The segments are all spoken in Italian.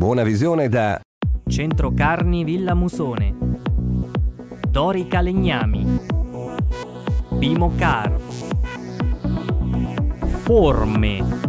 buona visione da Centro Carni Villa Musone, Dorica Legnami, Bimo Car, Forme.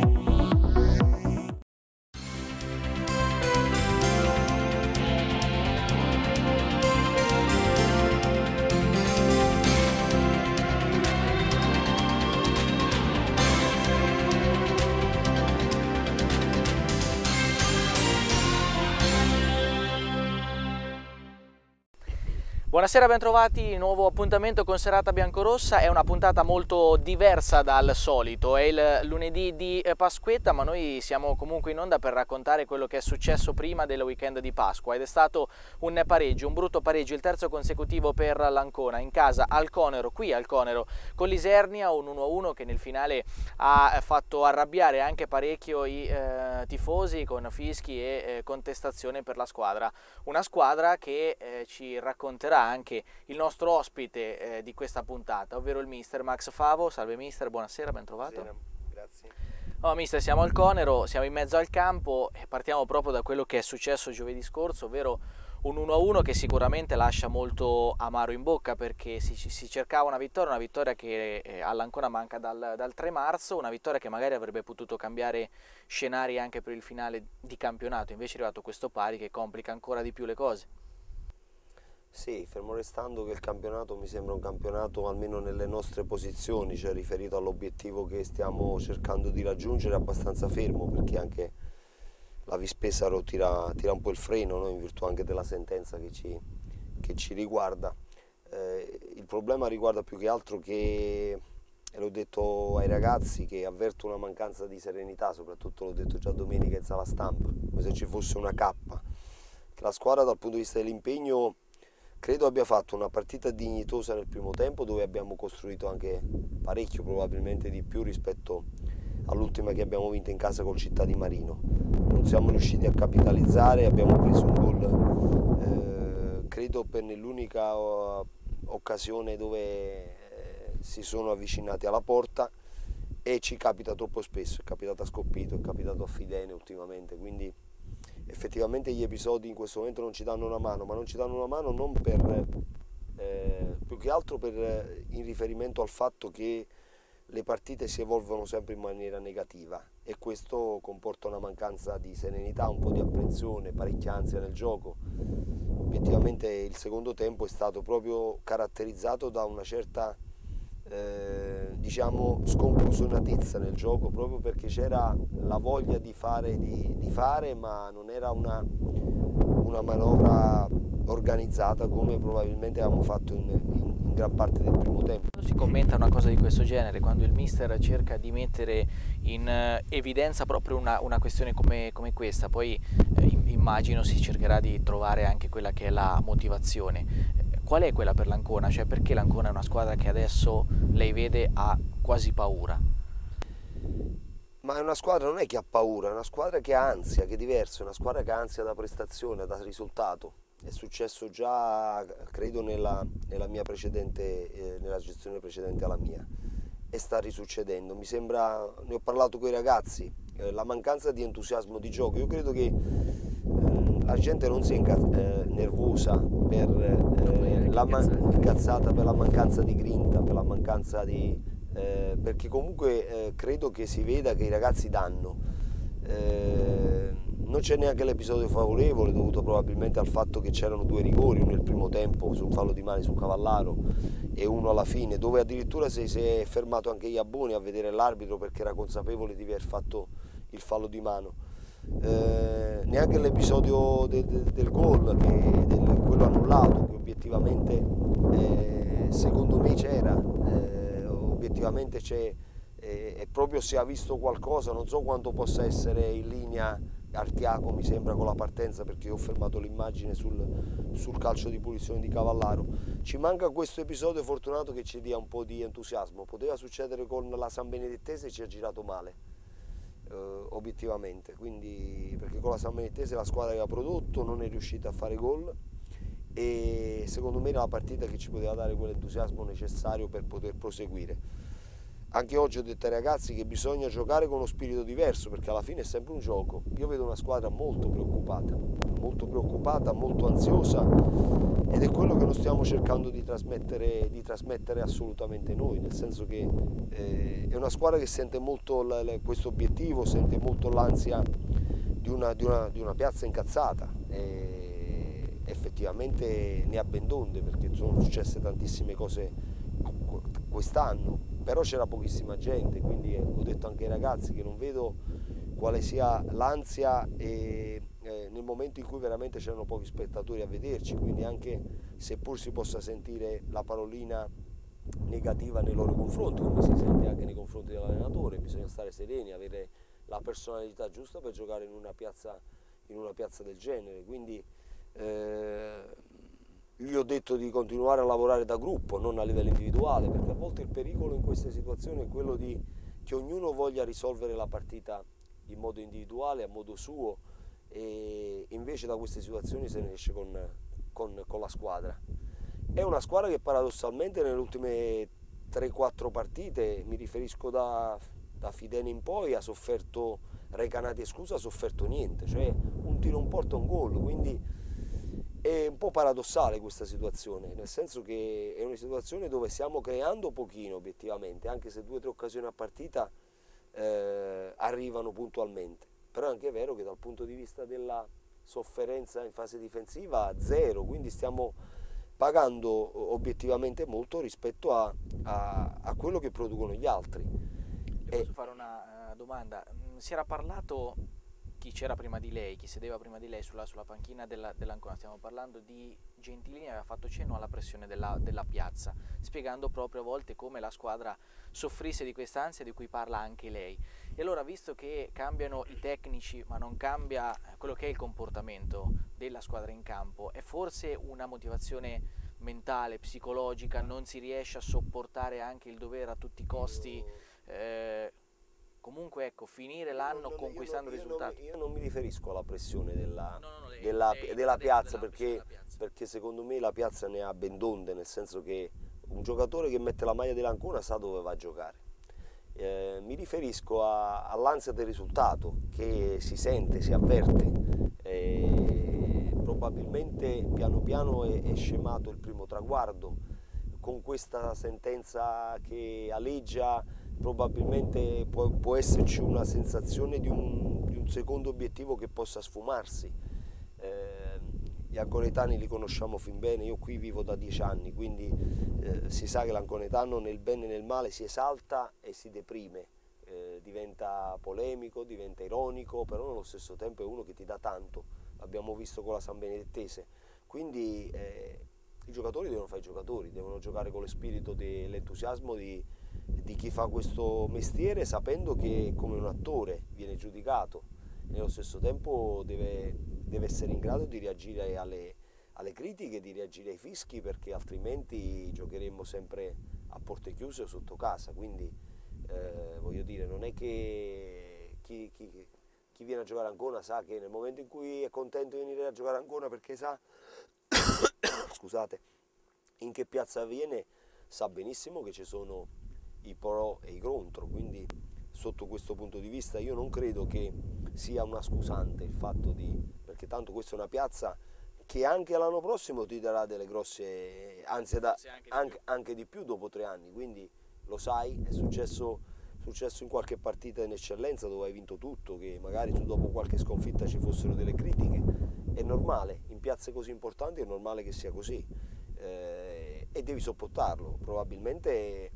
Buonasera, bentrovati, nuovo appuntamento con Serata Biancorossa. È una puntata molto diversa dal solito, è il lunedì di Pasquetta, ma noi siamo comunque in onda per raccontare quello che è successo prima del weekend di Pasqua, ed è stato un pareggio, un brutto pareggio, il terzo consecutivo per l'Ancona, in casa al Conero, qui al Conero, con l'Isernia, un 1-1 che nel finale ha fatto arrabbiare anche parecchio i tifosi, con fischi e contestazione per la squadra. Una squadra che ci racconterà anche il nostro ospite di questa puntata, ovvero il mister Max Favo. Salve mister, buonasera, ben trovato. Buonasera, grazie. Oh, mister, siamo al Conero, siamo in mezzo al campo e partiamo proprio da quello che è successo giovedì scorso, ovvero un 1-1 che sicuramente lascia molto amaro in bocca, perché si cercava una vittoria che all'Ancona manca dal 3 marzo, una vittoria che magari avrebbe potuto cambiare scenari anche per il finale di campionato, invece è arrivato questo pari che complica ancora di più le cose. Sì, fermo restando che il campionato mi sembra un campionato, almeno nelle nostre posizioni, cioè riferito all'obiettivo che stiamo cercando di raggiungere, abbastanza fermo, perché anche la Vispesaro tira un po' il freno, no? In virtù anche della sentenza che ci riguarda. Il problema riguarda più che altro che, e l'ho detto ai ragazzi, che avverto una mancanza di serenità, soprattutto l'ho detto già domenica in sala stampa, come se ci fosse una cappa, che la squadra dal punto di vista dell'impegno credo abbia fatto una partita dignitosa nel primo tempo, dove abbiamo costruito anche parecchio, probabilmente di più rispetto all'ultima che abbiamo vinto in casa col Città di Marino. Non siamo riusciti a capitalizzare, abbiamo preso un gol credo nell'unica occasione dove si sono avvicinati alla porta, e ci capita troppo spesso, è capitato a Scoppito, è capitato a Fidene ultimamente, quindi effettivamente gli episodi in questo momento non ci danno una mano, ma non ci danno una mano non per, più che altro in riferimento al fatto che le partite si evolvono sempre in maniera negativa, e questo comporta una mancanza di serenità, un po' di apprensione, parecchia ansia nel gioco. Obiettivamente il secondo tempo è stato proprio caratterizzato da una certa diciamo sconclusionatezza nel gioco, proprio perché c'era la voglia di fare, ma non era una manovra organizzata come probabilmente avevamo fatto in gran parte del primo tempo. Quando si commenta una cosa di questo genere, quando il mister cerca di mettere in evidenza proprio una questione come questa, poi immagino si cercherà di trovare anche quella che è la motivazione. Qual è quella per l'Ancona? Cioè, perché l'Ancona è una squadra che adesso lei vede ha quasi paura? Ma è una squadra, non è che ha paura, è una squadra che ha ansia, che è diverso, è una squadra che ha ansia da prestazione, da risultato. È successo già, credo, nella mia precedente, nella gestione precedente alla mia, e sta risuccedendo. Mi sembra, ne ho parlato con i ragazzi, la mancanza di entusiasmo di gioco. Io credo che la gente non sia nervosa per incazzata per la mancanza di grinta, per la mancanza di perché comunque credo che si veda che i ragazzi danno. Non c'è neanche l'episodio favorevole, dovuto probabilmente al fatto che c'erano due rigori, uno nel primo tempo sul fallo di Mani su Cavallaro e uno alla fine, dove addirittura si è fermato anche Iaboni a vedere l'arbitro perché era consapevole di aver fatto il fallo di mano. Neanche l'episodio del gol, quello annullato, che obiettivamente secondo me c'era, obiettivamente c'è, e proprio si è visto qualcosa, non so quanto possa essere in linea Artiaco, mi sembra, con la partenza, perché ho fermato l'immagine sul calcio di punizione di Cavallaro. Ci manca questo episodio fortunato che ci dia un po' di entusiasmo. Poteva succedere con la San Benedettese, ci ha girato male, obiettivamente, quindi, perché con la San Benedettese la squadra aveva prodotto, non è riuscita a fare gol, e secondo me era la partita che ci poteva dare quell'entusiasmo necessario per poter proseguire. anche oggi ho detto ai ragazzi che bisogna giocare con uno spirito diverso, perché alla fine è sempre un gioco. Io vedo una squadra molto preoccupata, molto ansiosa, ed è quello che non stiamo cercando di trasmettere assolutamente noi, nel senso che è una squadra che sente molto questo obiettivo, sente molto l'ansia di una piazza incazzata, e effettivamente ne ha ben donde, perché sono successe tantissime cose quest'anno, però c'era pochissima gente, quindi ho detto anche ai ragazzi che non vedo quale sia l'ansia nel momento in cui veramente c'erano pochi spettatori a vederci, quindi anche seppur si possa sentire la parolina negativa nei loro confronti, come si sente anche nei confronti dell'allenatore, bisogna stare sereni, avere la personalità giusta per giocare in una piazza del genere, quindi gli ho detto di continuare a lavorare da gruppo, non a livello individuale, perché a volte il pericolo in queste situazioni è quello di che ognuno voglia risolvere la partita in modo individuale, a modo suo, e invece da queste situazioni se ne esce con la squadra. È una squadra che paradossalmente nelle ultime 3-4 partite, mi riferisco da Fidene in poi, ha sofferto, Recanati escluso, ha sofferto niente, cioè un tiro in porta, un gol, quindi è un po' paradossale questa situazione, nel senso che è una situazione dove stiamo creando pochino obiettivamente, anche se 2 o 3 occasioni a partita arrivano puntualmente, però è anche vero che dal punto di vista della sofferenza in fase difensiva zero, quindi stiamo pagando obiettivamente molto rispetto a quello che producono gli altri. Le posso fare una domanda? Si era parlato, chi c'era prima di lei, chi sedeva prima di lei sulla panchina dell'Ancona, stiamo parlando di Gentilini, aveva fatto cenno alla pressione della piazza, spiegando proprio a volte come la squadra soffrisse di questa ansia di cui parla anche lei. E allora, visto che cambiano i tecnici ma non cambia quello che è il comportamento della squadra in campo, è forse una motivazione mentale, psicologica, non si riesce a sopportare anche il dovere a tutti i costi, comunque ecco, finire l'anno conquistando risultati? Io non mi riferisco alla pressione della Della piazza, pressione della piazza. perché secondo me la piazza ne ha ben donde, nel senso che un giocatore che mette la maglia dell'Ancona sa dove va a giocare. Mi riferisco all'ansia del risultato che si sente, si avverte. Probabilmente piano piano è scemato il primo traguardo, con questa sentenza che aleggia probabilmente può esserci una sensazione di un secondo obiettivo che possa sfumarsi. Gli anconetani li conosciamo fin bene, io qui vivo da 10 anni, quindi si sa che l'anconetano nel bene e nel male si esalta e si deprime, diventa polemico, diventa ironico, però nello stesso tempo è uno che ti dà tanto, l'abbiamo visto con la San Benedettese, quindi i giocatori devono fare i giocatori, devono giocare con lo spirito dell'entusiasmo di chi fa questo mestiere, sapendo che come un attore viene giudicato, nello stesso tempo deve essere in grado di reagire alle critiche, di reagire ai fischi, perché altrimenti giocheremmo sempre a porte chiuse o sotto casa, quindi voglio dire, non è che chi viene a giocare a Ancona sa che nel momento in cui è contento di venire a giocare a Ancona perché sa scusate, in che piazza viene, sa benissimo che ci sono i pro e i contro, quindi sotto questo punto di vista io non credo che sia una scusante il fatto perché tanto questa è una piazza che anche l'anno prossimo ti darà delle grosse, anzi anche di più dopo 3 anni, quindi lo sai, è successo in qualche partita in eccellenza dove hai vinto tutto, che magari tu dopo qualche sconfitta ci fossero delle critiche, è normale, in piazze così importanti è normale che sia così, e devi sopportarlo, probabilmente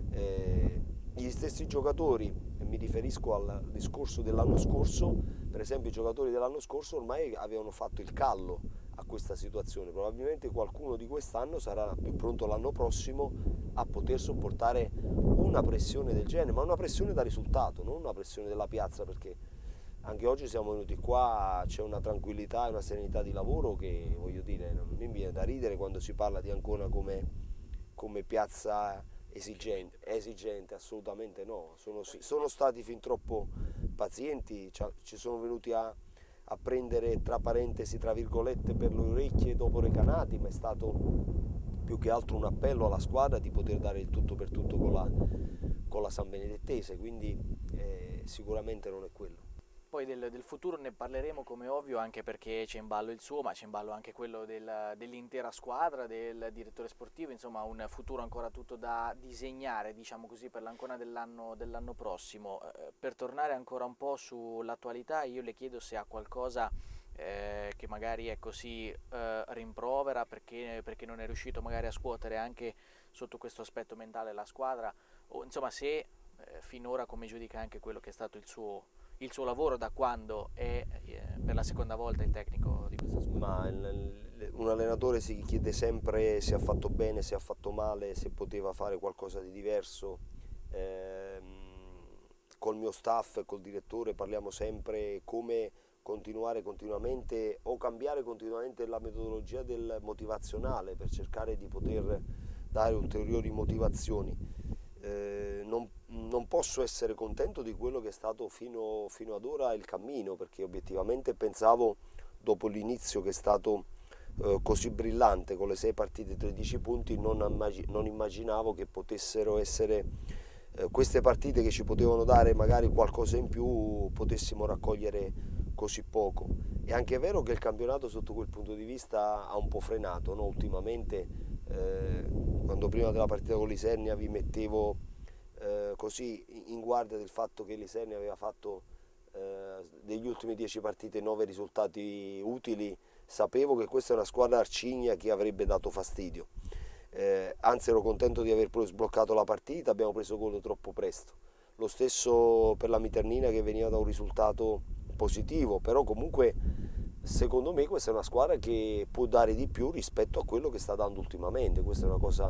gli stessi giocatori, e mi riferisco al discorso dell'anno scorso, per esempio i giocatori dell'anno scorso ormai avevano fatto il callo a questa situazione, probabilmente qualcuno di quest'anno sarà più pronto l'anno prossimo a poter sopportare una pressione del genere, ma una pressione da risultato, non una pressione della piazza, perché anche oggi siamo venuti qua, c'è una tranquillità e una serenità di lavoro che, voglio dire, non mi viene da ridere quando si parla di Ancona come piazza esigente, assolutamente no, sono stati fin troppo pazienti, ci sono venuti a prendere, tra parentesi, tra virgolette, per le orecchie dopo Recanati, ma è stato più che altro un appello alla squadra di poter dare il tutto per tutto con la San Benedettese, quindi sicuramente non è quello. Poi del futuro ne parleremo, come ovvio, anche perché c'è in ballo il suo, ma c'è in ballo anche quello dell'intera squadra, del direttore sportivo, insomma un futuro ancora tutto da disegnare, diciamo così, per l'ancona dell'anno prossimo. Per tornare ancora un po' sull'attualità, io le chiedo se ha qualcosa che magari ecco, si rimprovera perché non è riuscito magari a scuotere anche sotto questo aspetto mentale la squadra, o insomma se finora come giudica anche quello che è stato il suo lavoro da quando è per la seconda volta il tecnico di questa squadra. Ma un allenatore si chiede sempre se ha fatto bene, se ha fatto male, se poteva fare qualcosa di diverso. Col mio staff e col direttore parliamo sempre come continuare continuamente o cambiare continuamente la metodologia del motivazionale per cercare di poter dare ulteriori motivazioni. Non posso essere contento di quello che è stato fino ad ora il cammino, perché obiettivamente pensavo, dopo l'inizio che è stato così brillante con le 6 partite 13 punti, non immaginavo che potessero essere queste partite che ci potevano dare magari qualcosa in più, potessimo raccogliere così poco. È anche vero che il campionato sotto quel punto di vista ha un po' frenato, no? Ultimamente quando prima della partita con l'Isernia vi mettevo così in guardia del fatto che l'Isernia aveva fatto degli ultimi 10 partite 9 risultati utili, sapevo che questa è una squadra arcigna che avrebbe dato fastidio. Anzi ero contento di aver poi sbloccato la partita, abbiamo preso gol troppo presto. Lo stesso per la Miternina, che veniva da un risultato positivo, però comunque secondo me questa è una squadra che può dare di più rispetto a quello che sta dando ultimamente. Questa è una cosa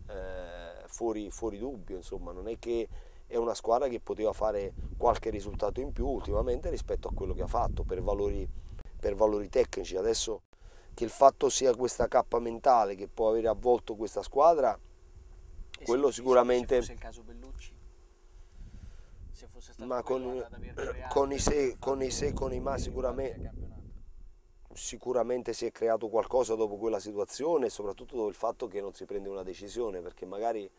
fuori dubbio, insomma, non è che è una squadra che poteva fare qualche risultato in più ultimamente rispetto a quello che ha fatto per valori tecnici. Adesso che il fatto sia questa cappa mentale che può avere avvolto questa squadra, quello sicuramente. Se fosse il caso Bellucci, se fosse stato ma con i se con i ma sicuramente si è creato qualcosa dopo quella situazione, e soprattutto dopo il fatto che non si prende una decisione, perché magari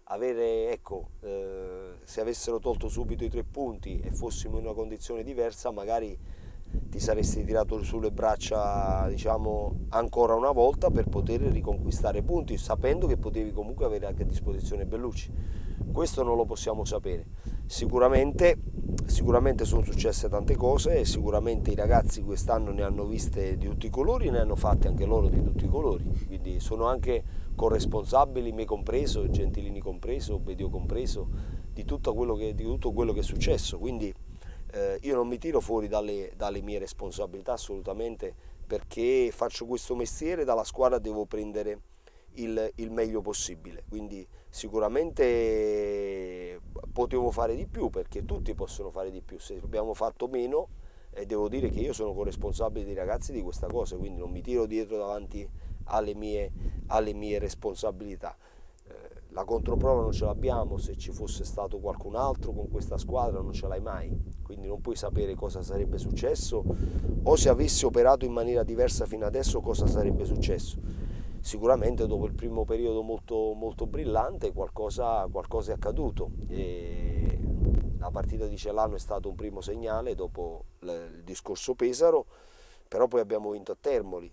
se avessero tolto subito i 3 punti e fossimo in una condizione diversa, magari ti saresti tirato sulle braccia, diciamo, ancora una volta per poter riconquistare punti, sapendo che potevi comunque avere anche a disposizione Bellucci. Questo non lo possiamo sapere. Sicuramente sono successe tante cose e sicuramente i ragazzi quest'anno ne hanno viste di tutti i colori e ne hanno fatte anche loro di tutti i colori, quindi sono anche corresponsabili, me compreso, Gentilini compreso, Bedio compreso, di tutto quello che è successo. Quindi io non mi tiro fuori dalle mie responsabilità assolutamente, perché faccio questo mestiere, dalla squadra devo prendere il meglio possibile, quindi sicuramente potevo fare di più, perché tutti possono fare di più. Se abbiamo fatto meno, devo dire che io sono corresponsabile dei ragazzi di questa cosa, quindi non mi tiro dietro davanti alle mie responsabilità. La controprova non ce l'abbiamo, se ci fosse stato qualcun altro con questa squadra non ce l'hai mai, quindi non puoi sapere cosa sarebbe successo, o se avessi operato in maniera diversa fino adesso cosa sarebbe successo. Sicuramente dopo il primo periodo molto, molto brillante qualcosa è accaduto, e la partita di Celano è stato un primo segnale dopo il discorso Pesaro, però poi abbiamo vinto a Termoli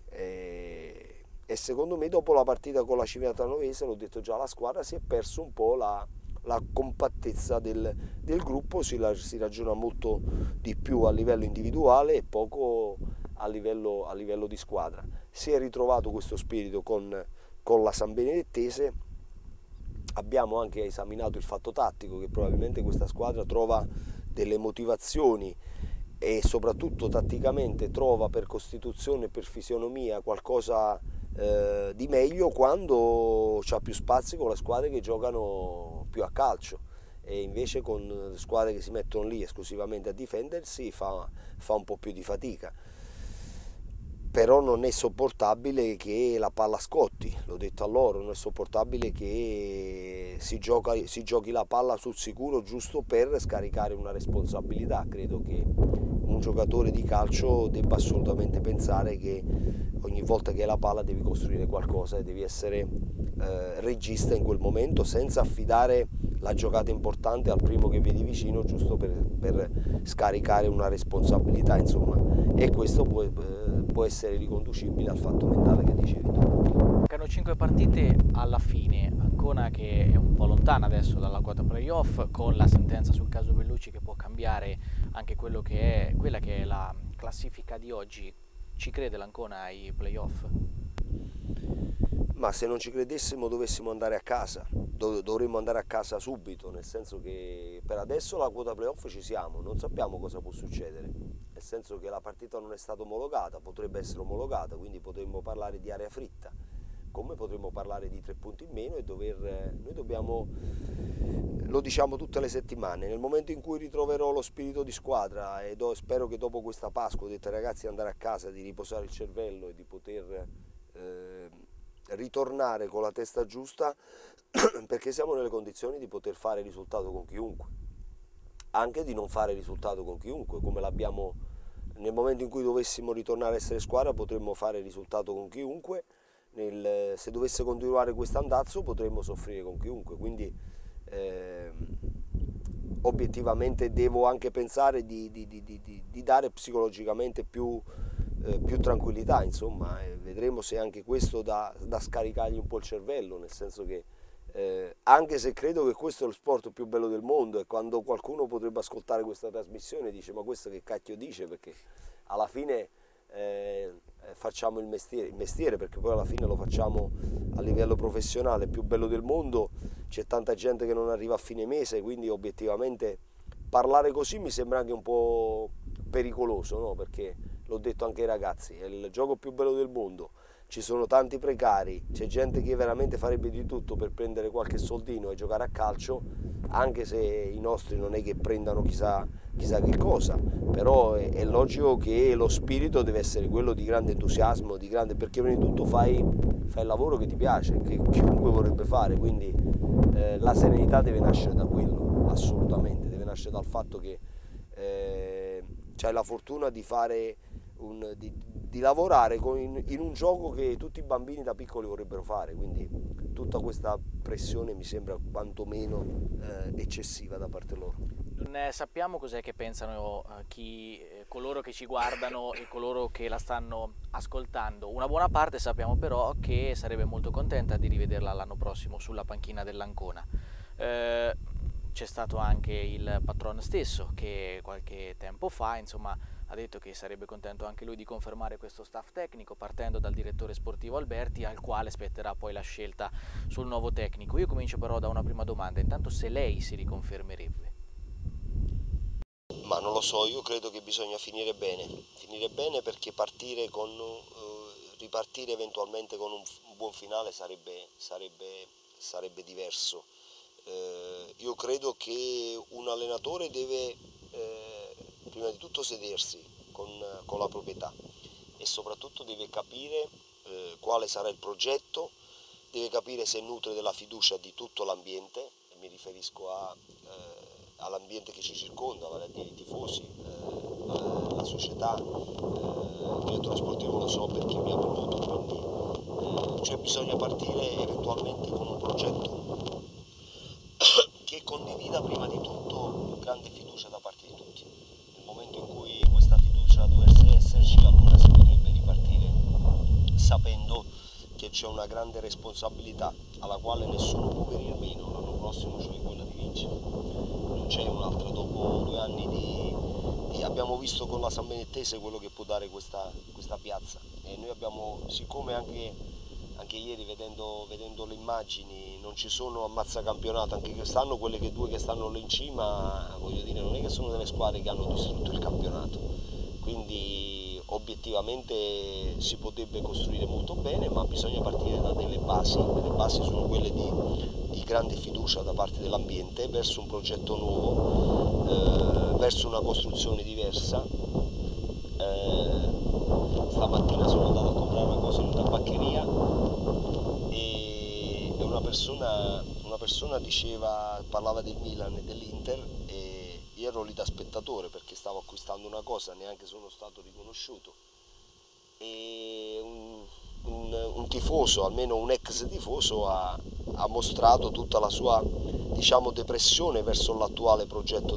e secondo me dopo la partita con la Civitanova, l'ho detto già, la squadra si è perso un po' la compattezza del gruppo, si ragiona molto di più a livello individuale e poco a livello di squadra. Si è ritrovato questo spirito con la San Benedettese. Abbiamo anche esaminato il fatto tattico, che probabilmente questa squadra trova delle motivazioni e soprattutto tatticamente trova per costituzione e per fisionomia qualcosa di meglio quando c'ha più spazio con le squadre che giocano più a calcio, e invece con squadre che si mettono lì esclusivamente a difendersi fa un po' più di fatica. Però non è sopportabile che la palla scotti, l'ho detto a loro, non è sopportabile che si giochi la palla sul sicuro giusto per scaricare una responsabilità. Credo che un giocatore di calcio debba assolutamente pensare che ogni volta che hai la palla devi costruire qualcosa e devi essere regista in quel momento, senza affidare la giocata importante al primo che vedi vicino, giusto per scaricare una responsabilità, insomma, e questo può essere riconducibile al fatto mentale che dicevi tu. Mancano 5 partite alla fine, Ancona che è un po' lontana adesso dalla quota playoff, con la sentenza sul caso Bellucci che può cambiare anche quella che è la classifica di oggi. Ci crede l'Ancona ai playoff? Ma se non ci credessimo dovessimo andare a casa, dovremmo andare a casa subito, nel senso che per adesso la quota playoff ci siamo, non sappiamo cosa può succedere, nel senso che la partita non è stata omologata, potrebbe essere omologata, quindi potremmo parlare di area fritta, come potremmo parlare di 3 punti in meno e noi dobbiamo, lo diciamo tutte le settimane, nel momento in cui ritroverò lo spirito di squadra e spero che dopo questa Pasqua ho detto ai ragazzi di andare a casa, di riposare il cervello e di poter ritornare con la testa giusta, perché siamo nelle condizioni di poter fare risultato con chiunque, anche di non fare risultato con chiunque, come l'abbiamo nel momento in cui dovessimo ritornare a essere squadra potremmo fare risultato con chiunque, se dovesse continuare questo andazzo potremmo soffrire con chiunque, quindi obiettivamente devo anche pensare di dare psicologicamente più tranquillità, insomma, e vedremo se anche questo da scaricargli un po' il cervello, nel senso che anche se credo che questo è lo sport più bello del mondo e quando qualcuno potrebbe ascoltare questa trasmissione dice ma questo che cacchio dice, perché alla fine facciamo il mestiere, perché poi alla fine lo facciamo a livello professionale, più bello del mondo, c'è tanta gente che non arriva a fine mese, quindi obiettivamente parlare così mi sembra anche un po' pericoloso, no? Perché l'ho detto anche ai ragazzi, è il gioco più bello del mondo, ci sono tanti precari, c'è gente che veramente farebbe di tutto per prendere qualche soldino e giocare a calcio, anche se i nostri non è che prendano chissà che cosa, però è logico che lo spirito deve essere quello di grande entusiasmo, perché prima di tutto fai il lavoro che ti piace, che chiunque vorrebbe fare, quindi la serenità deve nascere da quello, assolutamente, deve nascere dal fatto che c'hai la fortuna di fare di lavorare in un gioco che tutti i bambini da piccoli vorrebbero fare, quindi tutta questa pressione mi sembra quantomeno eccessiva da parte loro. Non sappiamo cos'è che pensano coloro che ci guardano e coloro che la stanno ascoltando. Una buona parte sappiamo però che sarebbe molto contenta di rivederla l'anno prossimo sulla panchina dell'Ancona. C'è stato anche il patron stesso che qualche tempo fa, insomma, ha detto che sarebbe contento anche lui di confermare questo staff tecnico, partendo dal direttore sportivo Alberti, al quale spetterà poi la scelta sul nuovo tecnico. Io comincio però da una prima domanda, intanto se lei si riconfermerebbe. Ma non lo so, io credo che bisogna finire bene perché ripartire eventualmente con un buon finale sarebbe diverso. Io credo che un allenatore deve prima di tutto sedersi con la proprietà e soprattutto deve capire quale sarà il progetto, deve capire se nutre della fiducia di tutto l'ambiente, e mi riferisco all'ambiente che ci circonda, vale a dire i tifosi, la società, il direttore sportivo lo so perché mi ha voluto, quindi cioè bisogna partire eventualmente con un progetto che condivida prima di tutto grande fiducia da parte di tutti. Nel momento in cui questa fiducia dovesse esserci, allora si potrebbe ripartire sapendo che c'è una grande responsabilità alla quale nessuno può venire meno l'anno prossimo, cioè quella di vincere. Non c'è un'altra, dopo 2 anni abbiamo visto con la San Benettese quello che può dare questa piazza e noi abbiamo, siccome anche ieri vedendo le immagini non ci sono ammazzacampionato anche quest'anno, quelle due che stanno lì in cima, voglio dire, non è che sono delle squadre che hanno distrutto il campionato, quindi obiettivamente si potrebbe costruire molto bene, ma bisogna partire da delle basi sono quelle di grande fiducia da parte dell'ambiente verso un progetto nuovo, verso una costruzione diversa. Stamattina sono andato a comprare una cosa in una tabaccheria e una persona parlava del Milan e dell'Inter e io ero lì da spettatore perché stavo acquistando una cosa, neanche sono stato riconosciuto e un tifoso, almeno un ex tifoso, ha mostrato tutta la sua, diciamo, depressione verso l'attuale progetto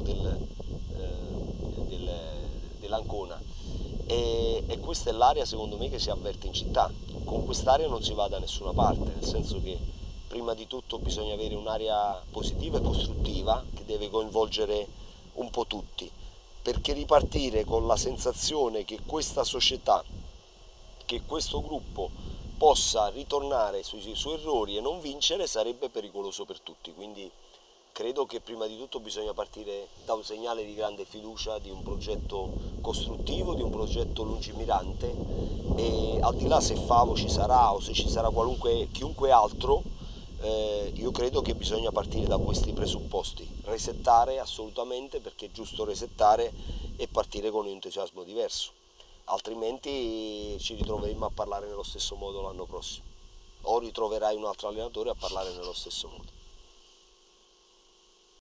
dell'Ancona, e questa è l'area secondo me che si avverte in città. Con quest'area non si va da nessuna parte, nel senso che prima di tutto bisogna avere un'area positiva e costruttiva che deve coinvolgere un po' tutti, perché ripartire con la sensazione che questa società, che questo gruppo possa ritornare sui suoi errori e non vincere sarebbe pericoloso per tutti. Quindi credo che prima di tutto bisogna partire da un segnale di grande fiducia, di un progetto costruttivo, di un progetto lungimirante, e al di là se Favo ci sarà o se ci sarà chiunque altro, io credo che bisogna partire da questi presupposti, resettare assolutamente, perché è giusto resettare e partire con un entusiasmo diverso, altrimenti ci ritroveremo a parlare nello stesso modo l'anno prossimo, o ritroverai un altro allenatore a parlare nello stesso modo.